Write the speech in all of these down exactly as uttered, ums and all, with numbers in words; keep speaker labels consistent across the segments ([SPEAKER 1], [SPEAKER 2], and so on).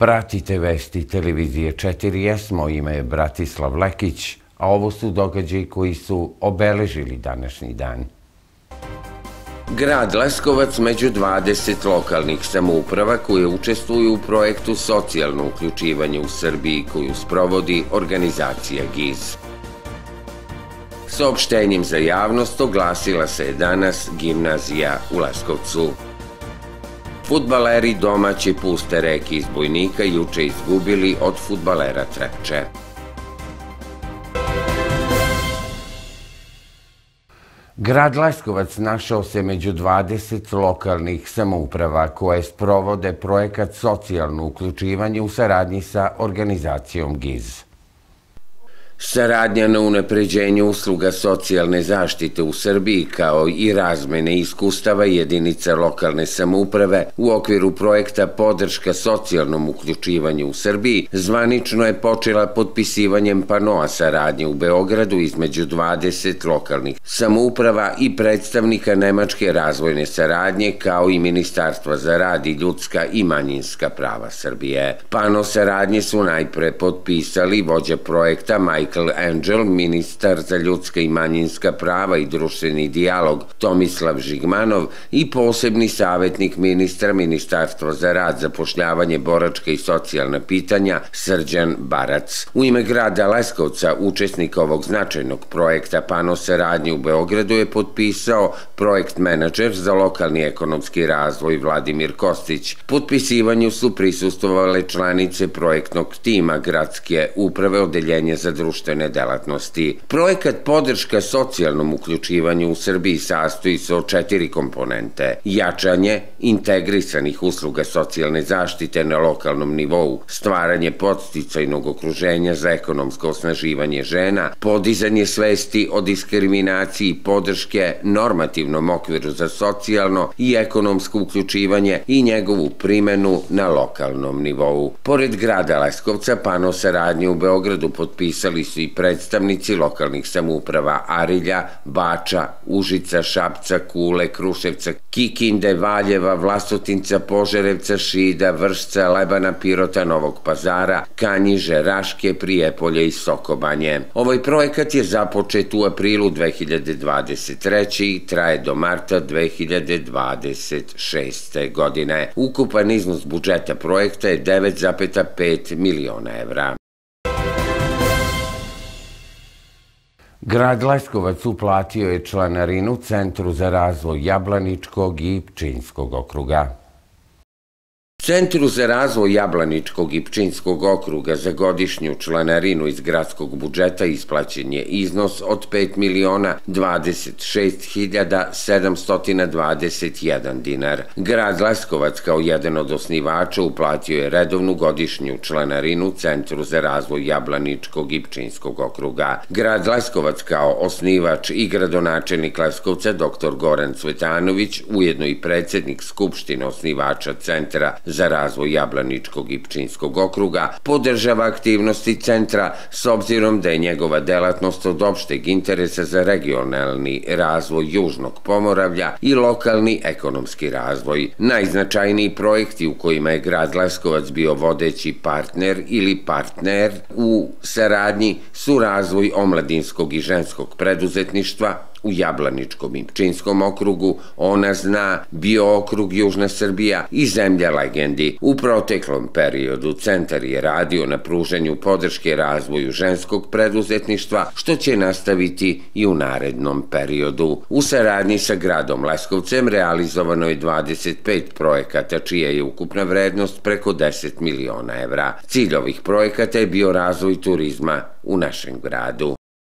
[SPEAKER 1] Pratite vesti televizije četiri S, moje ime je Bratislav Lekić, a ovo su događaji koji su obeležili današnji dan. Grad Leskovac među dvadeset lokalnih samouprava koje učestvuju u projektu Socijalno uključivanje u Srbiji koju sprovodi organizacija G I Z. Saopštenjem za javnost oglasila se je danas gimnazija u Leskovcu. Fudbaleri domaći Puste Reke iz Bojnika juče izgubili od fudbalera Trepče. Grad Leskovac našao se među dvadeset lokalnih samouprava koje sprovode projekat Socijalno uključivanje u saradnji sa organizacijom G I Z. Saradnja na unapređenju usluga socijalne zaštite u Srbiji kao i razmene iskustava jedinica lokalne samouprave u okviru projekta Podrška socijalnom uključivanju u Srbiji zvanično je počela potpisivanjem panoa saradnje u Beogradu između dvadeset lokalnih samouprava i predstavnika Nemačke razvojne saradnje kao i Ministarstva za rad i ljudska i manjinska prava Srbije. Pano saradnje su najpre potpisali vođa projekta Michael Angel, ministar za ljudska i manjinska prava i društveni dijalog Tomislav Žigmanov i posebni savjetnik ministra Ministarstva za rad, zapošljavanje, boračka i socijalna pitanja Srđan Barac. U ime grada Leskovca, učesnika ovog značajnog projekta Pano saradnje u Beogradu je potpisao projekt menadžer za lokalni ekonomski razvoj Vladimir Kostić. Potpisivanju su prisustvovale članice projektnog tima Gradske uprave Odeljenja za društvene delatnosti. Projekat Podrška socijalnom uključivanju u Srbiji sastoji se od četiri komponente. Jačanje integrisanih usluga socijalne zaštite na lokalnom nivou, stvaranje podsticajnog okruženja za ekonomsko osnaživanje žena, podizanje svesti o diskriminaciji i podrške normativnom okviru za socijalno i ekonomsko uključivanje i njegovu primenu na lokalnom nivou. Pored grada Leskovca, pano saradnje u Beogradu potpisali su i predstavnici lokalnih samouprava Arilja, Bača, Užica, Šapca, Kule, Kruševca, Kikinde, Valjeva, Vlasotinca, Požarevca, Šida, Vršca, Lebana, Pirota, Novog Pazara, Kanjiže, Raške, Prijepolje i Sokobanje. Ovaj projekat je započet u aprilu dve hiljade dvadeset treće. i traje do marta dve hiljade dvadeset šeste. godine. Ukupan iznos budžeta projekta je devet zarez pet miliona evra. Grad Leskovac uplatio je članarinu Centru za razvoj Jablaničkog i Pčinjskog okruga. Centru za razvoj Jablaničkog i Pčinjskog okruga za godišnju članarinu iz gradskog budžeta isplaćen je iznos od pet miliona dvadeset šest hiljada sedamsto dvadeset jedan dinar. Grad Leskovac kao jedan od osnivača uplatio je redovnu godišnju članarinu Centru za razvoj Jablaničkog i Pčinjskog okruga. Grad Leskovac kao osnivač i gradonačelnik Leskovca doktor Goran Cvetanović, ujedno i predsjednik Skupštine osnivača Centra za razvoj Jablaničkog i Pčinjskog okruga, podržava aktivnosti centra s obzirom da je njegova delatnost od opšteg interesa za regionalni razvoj Južnog Pomoravlja i lokalni ekonomski razvoj. Najznačajniji projekti u kojima je grad Leskovac bio vodeći partner ili partner u saradnji su razvoj omladinskog i ženskog preduzetništva u Jablaničkom i Pčinjskom okrugu, Ona zna, Bio okrug Južna Srbija i Zemlja legendi. U proteklom periodu centar je radio na pružanju podrške razvoju ženskog preduzetništva, što će nastaviti i u narednom periodu. U saradnji sa gradom Leskovcem realizovano je dvadeset pet projekata, čija je ukupna vrednost preko deset miliona evra. Cilj ovih projekata je bio razvoj turizma u našem gradu.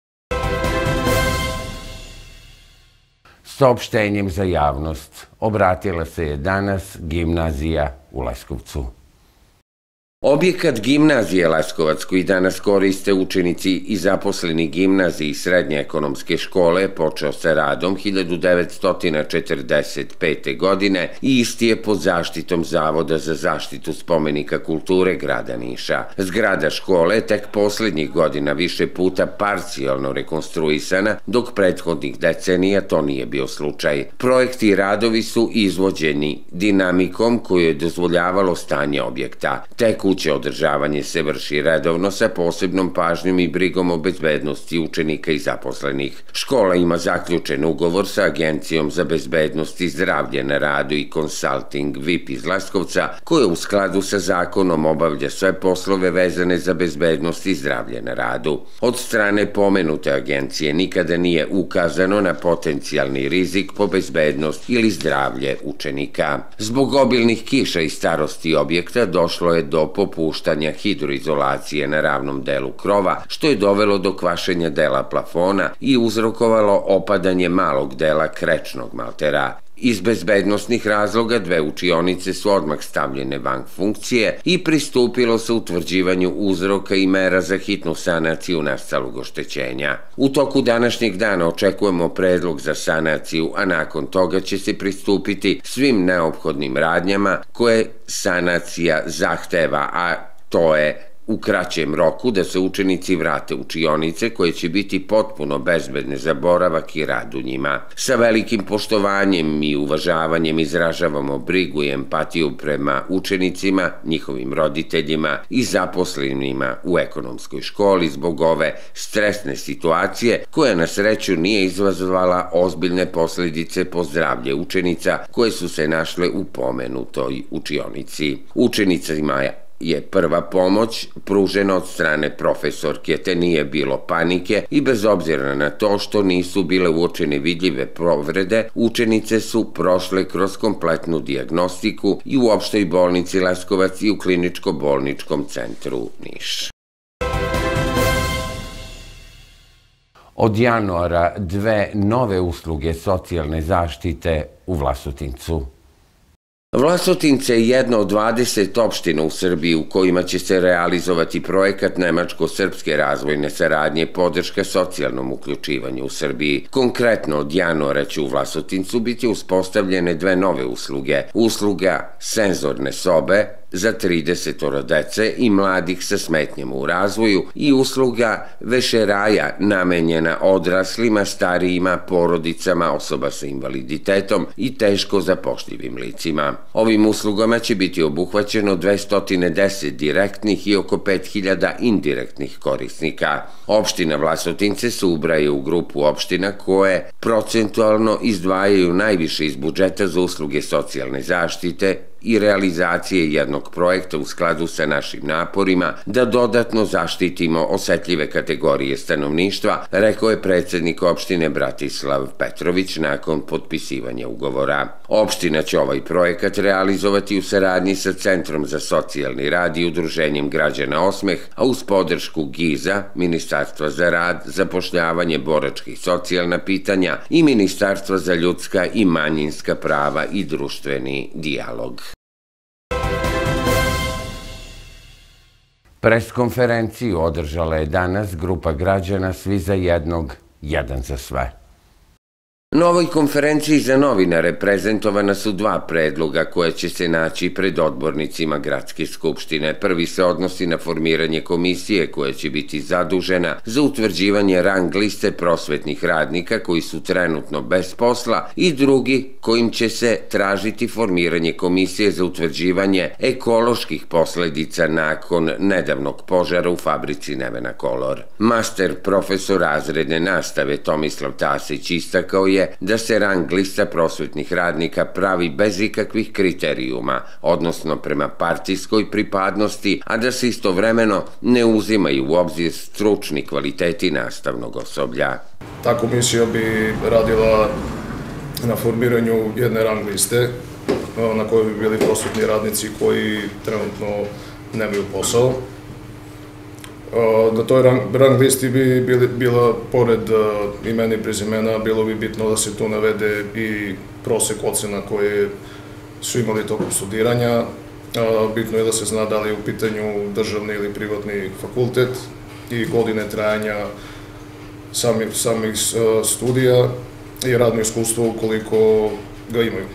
[SPEAKER 1] Saopštenjem za javnost obratila se je danas gimnazija u Leskovcu. Objekat gimnazije Leskovac koji danas koriste učenici i zaposleni gimnaziji i srednje ekonomske škole počeo sa radom hiljadu devetsto četrdeset pete. godine i isti je pod zaštitom Zavoda za zaštitu spomenika kulture grada Niša. Zgrada škole tek poslednjih godina više puta parcijalno rekonstruisana, dok prethodnih decenija to nije bio slučaj. Projekti i radovi su izvođeni dinamikom koju je dozvoljavalo stanje objekta. Tekući Tekuće održavanje se vrši redovno sa posebnom pažnjom i brigom o bezbednosti učenika i zaposlenih. Škola ima zaključen ugovor sa Agencijom za bezbednost i zdravlje na radu i Consulting V I P iz Leskovca, koja u skladu sa zakonom obavlja sve poslove vezane za bezbednost i zdravlje na radu. Od strane pomenute agencije nikada nije ukazano na potencijalni rizik po bezbednost ili zdravlje učenika. Zbog obilnih kiša i starosti objekta došlo je do popuštanja hidroizolacije na ravnom delu krova, što je dovelo do kvašenja dela plafona i uzrokovalo opadanje malog dela krečnog maltera. Iz bezbednostnih razloga dve učionice su odmah stavljene van funkcije i pristupilo se utvrđivanju uzroka i mera za hitnu sanaciju nastalog oštećenja. U toku današnjeg dana očekujemo predlog za sanaciju, a nakon toga će se pristupiti svim neophodnim radnjama koje sanacija zahteva, a to je u kraćem roku da se učenici vrate u učionice koje će biti potpuno bezbedne za boravak i rad u njima. Sa velikim poštovanjem i uvažavanjem izražavamo brigu i empatiju prema učenicima, njihovim roditeljima i zaposlenima u ekonomskoj školi zbog ove stresne situacije koja na sreću nije izazvala ozbiljne posledice po zdravlje učenica koje su se našle u pomenutoj učionici. Učenicima je prva pomoć pružena od strane profesorke, te nije bilo panike i bez obzira na to što nisu bile uočene vidljive povrede, učenice su prošle kroz kompletnu dijagnostiku i u opštoj bolnici Leskovac i u kliničko-bolničkom centru Niš. Od januara dve nove usluge socijalne zaštite u Vlasotincu. Vlasotince je jedna od dvadeset opština u Srbiji u kojima će se realizovati projekat Nemačko-srpske razvojne saradnje podrška socijalnom uključivanju u Srbiji. Konkretno, od januara će u Vlasotincu biti uspostavljene dve nove usluge. Usluga senzorne sobe za trideset dece i mladih sa smetnjama u razvoju i usluga vešeraja namenjena odraslima, starijima, porodicama, osoba sa invaliditetom i teško zapošljivim licima. Ovim uslugama će biti obuhvaćeno dvesta deset direktnih i oko pet hiljada indirektnih korisnika. Opština Vlasotince se ubraja u grupu opština koje procentualno izdvajaju najviše iz budžeta za usluge socijalne zaštite i realizacije jednog projekta u skladu sa našim naporima da dodatno zaštitimo osetljive kategorije stanovništva, rekao je predsednik opštine Bratislav Petrović nakon potpisivanja ugovora. Opština će ovaj projekat realizovati u saradnji sa Centrom za socijalni rad i Udruženjem građana Osmeh, a uz podršku GIZ-a, Ministarstva za rad, zapošljavanje, boračka i socijalna pitanja i Ministarstva za ljudska i manjinska prava i društveni dijalog. Preskonferenciju održala je danas grupa građana Svi za jednog, jedan za sve. Na ovoj konferenciji za novinare prezentovana su dva predloga koja će se naći pred odbornicima Gradske skupštine. Prvi se odnosi na formiranje komisije koja će biti zadužena za utvrđivanje rang liste prosvetnih radnika koji su trenutno bez posla i drugi kojim će se tražiti formiranje komisije za utvrđivanje ekoloških posledica nakon nedavnog požara u fabrici Nevena Kolor. Master profesor razredne nastave Tomislav Tasić istakao je da se rang lista prosvetnih radnika pravi bez ikakvih kriterijuma, odnosno prema partijskoj pripadnosti, a da se istovremeno ne uzimaju u obzir stručni kvaliteti nastavnog osoblja.
[SPEAKER 2] Ta komisija bi radila na formiranju jedne rang liste na kojoj bi bili prosvetni radnici koji trenutno nemaju posao. Na toj rang listi bi bila, pored imena i prezimena, bilo bi bitno da se tu navede i prosek ocena koje su imali tokom studiranja. Bitno je da se zna da li je u pitanju državni ili privatni fakultet i godine trajanja samih studija i radno iskustvo ukoliko ga imaju.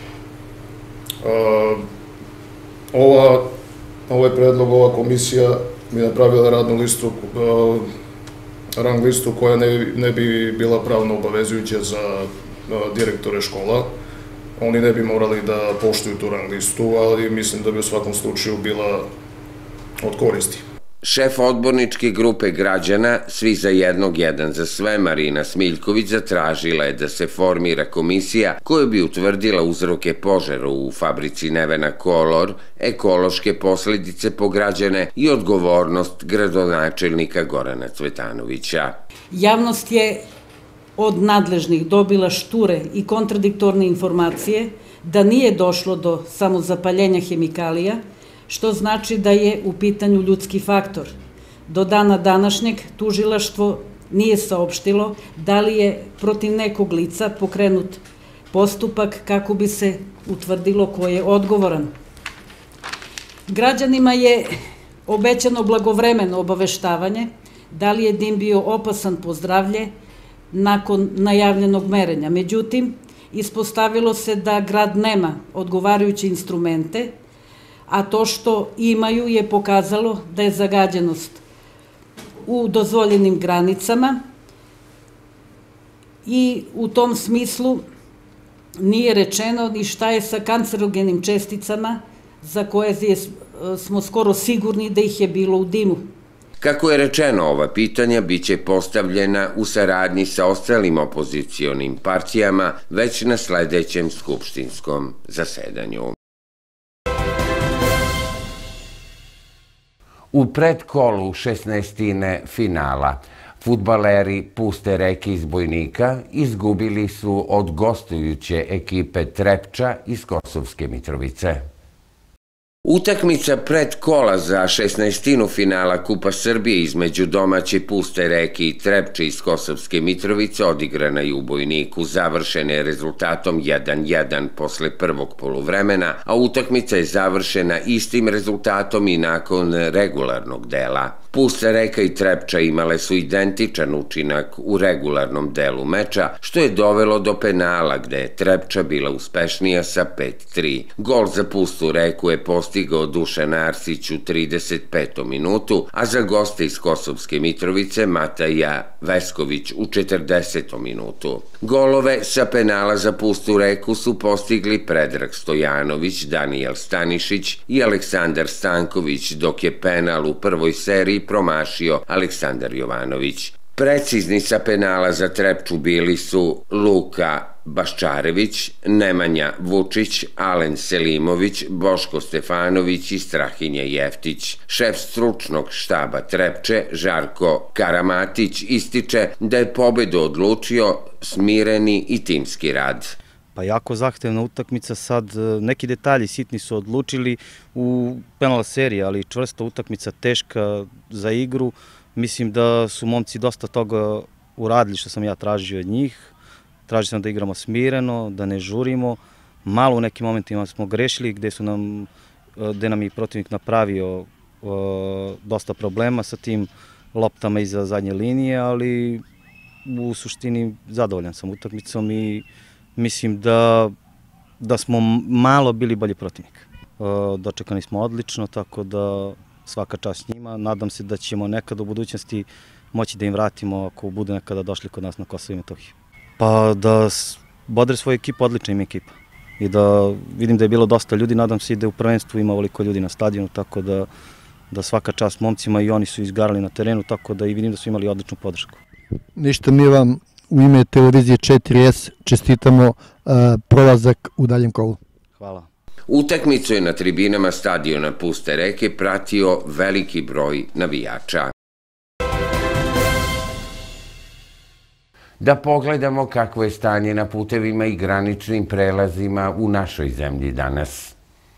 [SPEAKER 2] Ovaj predlog, ova komisija bi napravila radnu listu, rang listu koja ne bi bila pravno obavezujuća za direktore škola. Oni ne bi morali da poštuju tu rang listu, ali mislim da bi u svakom slučaju bila od koristi.
[SPEAKER 1] Šef odborničke grupe građana Svi za jednog, jedan za sve, Marina Smiljković, zatražila je da se formira komisija koja bi utvrdila uzroke požara u fabrici Nevena Kolor, ekološke posledice po građane i odgovornost gradonačelnika Gorana Cvetanovića.
[SPEAKER 3] Javnost je od nadležnih dobila šture i kontradiktorne informacije da nije došlo do samozapaljenja hemikalija, što znači da je u pitanju ljudski faktor. Do dana današnjeg tužilaštvo nije saopštilo da li je protiv nekog lica pokrenut postupak kako bi se utvrdilo ko je odgovoran. Građanima je obećano blagovremeno obaveštavanje da li je dim bio opasan po zdravlje nakon najavljenog merenja. Međutim, ispostavilo se da grad nema odgovarajuće instrumente, a to što imaju je pokazalo da je zagađenost u dozvoljenim granicama i u tom smislu nije rečeno ni šta je sa kancerogenim česticama za koje smo skoro sigurni da ih je bilo u dimu.
[SPEAKER 1] Kako je rečeno, ova pitanja biće postavljena u saradnji sa ostalim opozicionim partijama već na sledećem skupštinskom zasedanju. U predkolu šesnaestine finala fudbaleri Puste Reke iz Bojnika izgubili su od gostujuće ekipe Trepča iz Kosovske Mitrovice. Utakmica predkola za šesnaestinu finala Kupa Srbije između domaće Puste Reke i Trepče iz Kosovske Mitrovice odigrana je u Bojniku, završena je rezultatom jedan jedan posle prvog poluvremena, a utakmica je završena istim rezultatom i nakon regularnog dela. Pusta Reka i Trepča imale su identičan učinak u regularnom delu meča, što je dovelo do penala gde je Trepča bila uspešnija sa pet tri. Gol za Pustu Reku je postigao Dušan Arsić u trideset petom minutu, a za goste iz Kosovske Mitrovice Mataja Vesković u četrdesetom minutu. Golove sa penala za Pustu Reku su postigli Predrag Stojanović, Danijel Stanišić i Aleksandar Stanković, dok je penal u prvoj seriji promašio Aleksandar Jovanović. Precizni sa penala za Trepču bili su Luka Baščarević, Nemanja Vučić, Alen Selimović, Boško Stefanović i Strahinja Jeftić. Šef stručnog štaba Trepče, Žarko Karamatić, ističe da je pobedu odlučio smireni i timski rad.
[SPEAKER 4] Pa jako zahtevna utakmica, sad neki detalji sitni su odlučili u penal seriji, ali čvrsta utakmica, teška za igru. Mislim da su momci dosta toga uradili što sam ja tražio od njih. Tražio sam da igramo smireno, da ne žurimo. Malo u nekim momentima smo grešili gde su nam, gde nam je protivnik napravio dosta problema sa tim loptama iza zadnje linije, ali u suštini zadovoljan sam utakmicom i mislim da, da smo malo bili bolji protivnik. Dočekani smo odlično, tako da svaka čast njima. Nadam se da ćemo nekada u budućnosti moći da im vratimo ako budu nekada došli kod nas na Kosovo i Metohiju. Pa da bodre svoju ekipu, odlična im ekipa. I da vidim da je bilo dosta ljudi, nadam se i da u prvenstvu ima ovoliko ljudi na stadionu, tako da, da svaka čast momcima i oni su izgarali na terenu, tako da i vidim da su imali odličnu podršku.
[SPEAKER 5] Ništa, mi vam u ime televizije četiri es čestitamo uh, prolazak u daljem kolu.
[SPEAKER 4] Hvala.
[SPEAKER 1] Utakmicu je na tribinama stadiona Puste Reke pratio veliki broj navijača. Da pogledamo kakvo je stanje na putevima i graničnim prelazima u našoj zemlji danas.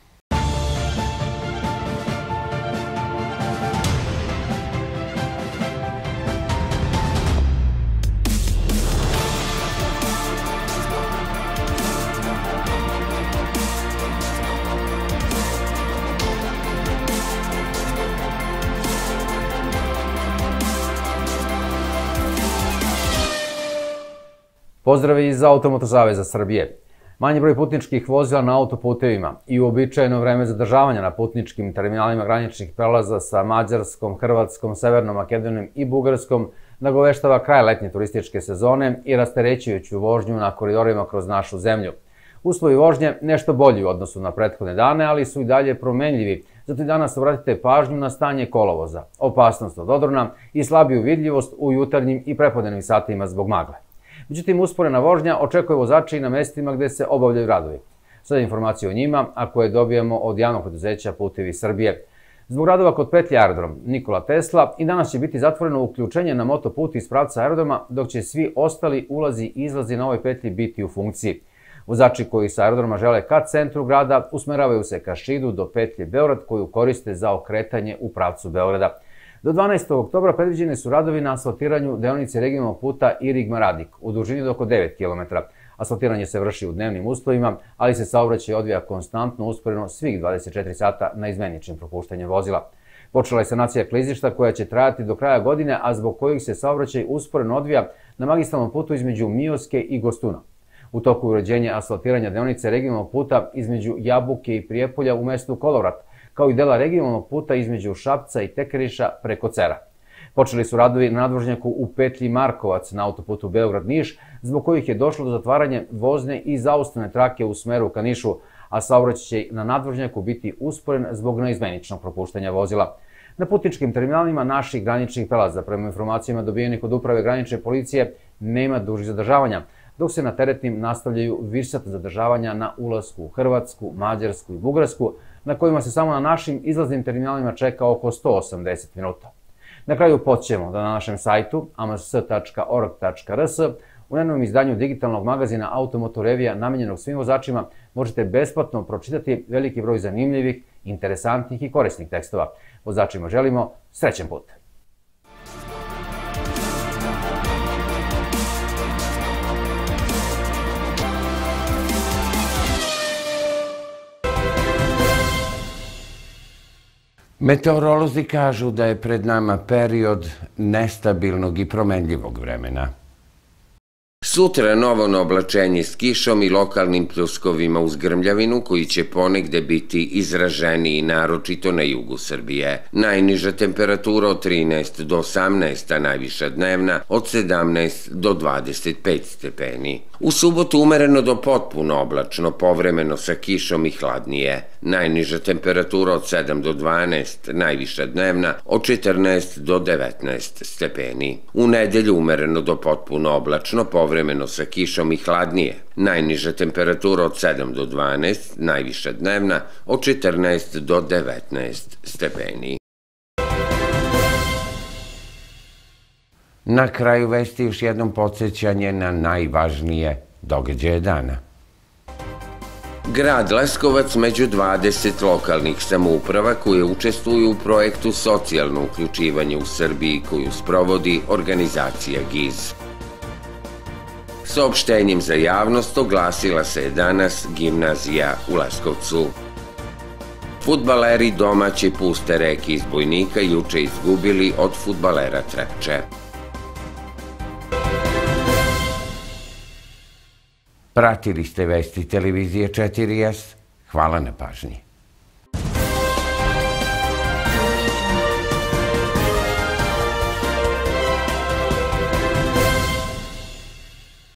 [SPEAKER 6] Pozdrav iz Automoto Saveza Srbije. Manji broj putničkih vozila na autoputevima i uobičajeno vreme zadržavanja na putničkim terminalima graničnih prelaza sa Mađarskom, Hrvatskom, Severnom Makedonijom i Bugarskom nagoveštava kraj letnje turističke sezone i rasterećujuću vožnju na koridorima kroz našu zemlju. Uslovi vožnje nešto bolji u odnosu na prethodne dane, ali su i dalje promenljivi. Zato i danas obratite pažnju na stanje kolovoza, opasnost od odrona i slabiju vidljivost u jutarnjim i prepodnevnim satima zbog magle. Međutim, usporena vožnja očekuje vozače i na mestima gde se obavljaju radovi. Sada informacije o njima, a koje dobijamo od javnog preduzeća Putevi Srbije. Zbog radova kod petlje aerodrom Nikola Tesla i danas će biti zatvoreno uključenje na motoput iz pravca aerodroma, dok će svi ostali ulazi i izlazi na ovoj petlji biti u funkciji. Vozači koji sa aerodroma žele ka centru grada usmeravaju se ka Šidu do petlje Beograd koju koriste za okretanje u pravcu Beograda. Do dvanaestog oktobra predviđeni su radovi na asfaltiranju deonice regionalnog puta Irig-Maradik u dužini od oko devet kilometara. Asfaltiranje se vrši u dnevnim uslovima, ali se saobraćaj odvija konstantno usporeno svih dvadeset četiri sata na izmeničnim propuštanjem vozila. Počela je sanacija klizišta koja će trajati do kraja godine, a zbog kojih se saobraćaj usporeno odvija na magistralnom putu između Mioske i Gostuna. U toku uređenja asfaltiranja deonice regionalnog puta između Jabuke i Prijepolja u mestu Kolovrat, kao i dela regionalnog puta između Šapca i Tekeriša preko Cera. Počeli su radovi na nadvožnjaku u petlji Markovac na autoputu Beograd-Niš, zbog kojih je došlo do zatvaranja vozne i zaustavne trake u smeru ka Nišu, a saobraćaj će na nadvožnjaku biti usporen zbog neizmeničnog propuštanja vozila. Na putničkim terminalima naših graničnih prelaza, prema informacijama dobijenih od Uprave granične policije, nema dužih zadržavanja, dok se na teretnim nastavljaju višsatna zadržavanja na ulasku u Hrvatsku, Mađarsku i Bugarsku, na kojima se samo na našim izlaznim terminalima čeka oko sto osamdeset minuta. Na kraju podsjećamo da na našem sajtu a m s tačka org tačka r s u najnovijem izdanju digitalnog magazina Automoto revija namenjenog svim vozačima možete besplatno pročitati veliki broj zanimljivih, interesantnih i korisnih tekstova. Vozačima želimo srećan put!
[SPEAKER 1] Meteorolozi kažu da je pred nama period nestabilnog i promenljivog vremena. Sutra novo oblačenje s kišom i lokalnim pljuskovima uz grmljavinu koji će ponegde biti izraženiji, naročito na jugu Srbije. Najniža temperatura od trinaest do osamnaest, a najviša dnevna od sedamnaest do dvadeset pet stepeni. U subotu umereno do potpuno oblačno, povremeno sa kišom i hladnije. Najniža temperatura od sedam do dvanaest, najviša dnevna od četrnaest do devetnaest stepeni. U nedelju umereno do potpuno oblačno, povremeno sa kišom i hladnije. Najniža temperatura od sedam do dvanaest, najviša dnevna od četrnaest do devetnaest stepeni. Na kraju vesti još jednom podsjećanje na najvažnije događaje dana. Grad Leskovac među dvadeset lokalnih samouprava koje učestvuju u projektu Socijalno uključivanje u Srbiji koju sprovodi organizacija G I Z. Saopštenjem za javnost oglasila se je danas gimnazija u Leskovcu. Fudbaleri domaće Puste Reke iz Bojnika juče izgubili od fudbalera Trepče. Pratili ste vesti televizije četiri S. Hvala na pažnji.